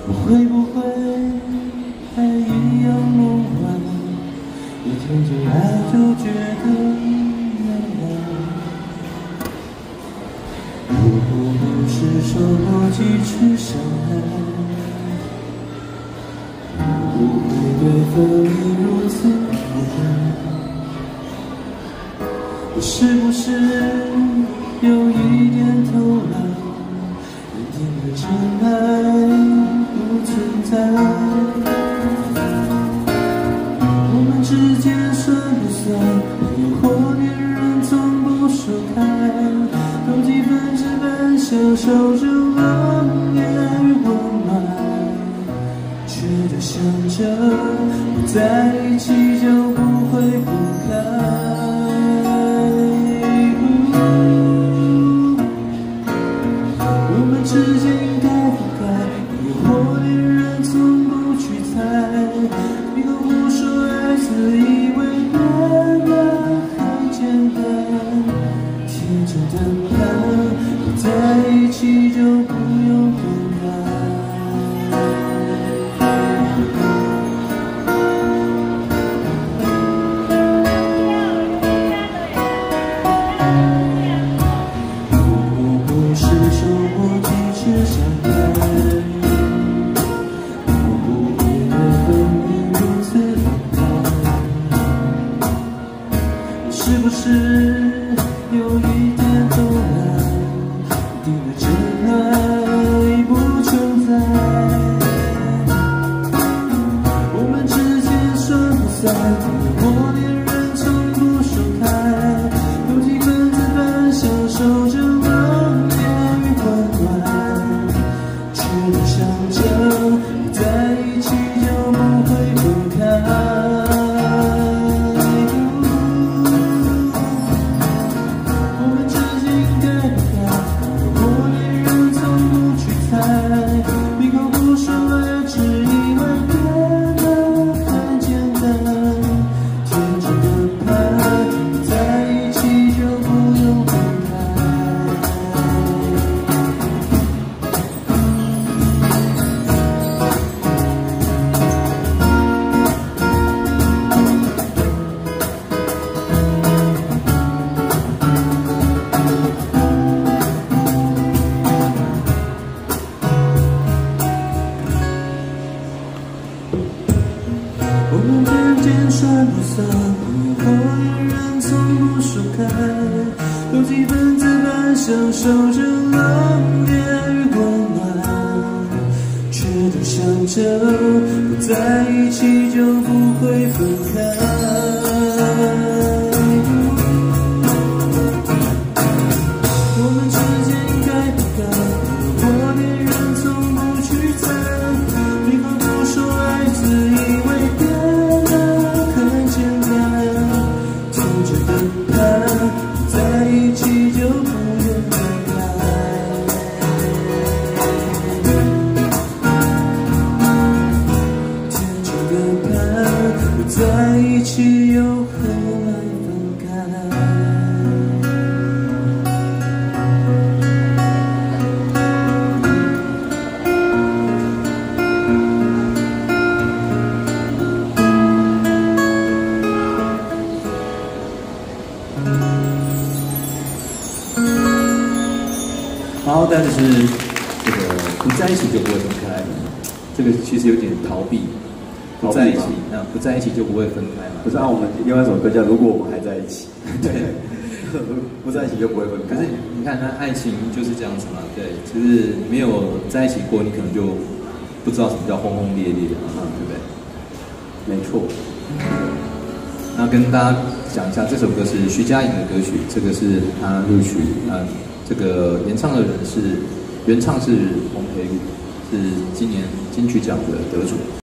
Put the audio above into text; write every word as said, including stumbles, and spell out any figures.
我会不会还一样梦幻？一听见爱就觉得难忘。如果不是受过几次伤害，不会对分离如此无感。我是不是有一点偷懒？认定了真爱不存在，我们之间算不算诱惑恋人从不说开？都几分之半享受着冷眼与温暖，却就想着不在一起就不会分开。我们之间应该不该诱惑恋人从不去猜，闭口不说爱，自以为变得很简单，天真的盼不在一起就不用分开。是不是有一点偷懒？定了真爱不存在，我们之间算不算诱惑恋人从不说开？有几分子般享受着冷眼与温暖，却都想着不在一起就不会分开。我们之间算不算诱惑恋人从不说开？有几分子般享受着冷眼与温暖，却都想着不在一起就不会分开。我们之间应该不该诱惑恋人从不去猜，闭口不说爱，自以为在一起就不用分开，天真的盼不在一起又何来分开？ 好，但是这个不在一起就不会分开，这个其实有点逃避。不在一起，那不在一起就不会分开嘛。 不是按我们另外一首歌叫《如果我们还在一起》，对，不在一起就不会分开。 可是你看，那爱情就是这样子嘛，对，就是没有在一起过，你可能就不知道什么叫轰轰烈烈啊，对不对？ 没错。 那跟大家讲一下，这首歌是徐佳莹的歌曲，这个是她录曲，嗯，这个演唱的人是原唱是洪培宇，是今年金曲奖的得主。